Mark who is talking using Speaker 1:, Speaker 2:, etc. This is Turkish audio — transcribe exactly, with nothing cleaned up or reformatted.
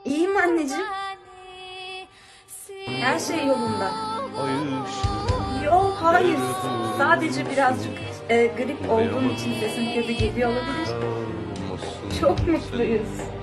Speaker 1: İyiyim anneciğim. Her şey yolunda. Yok, hayır. Sadece birazcık e, grip olduğum için sesim kötü geliyor olabilir. Çok mutluyuz.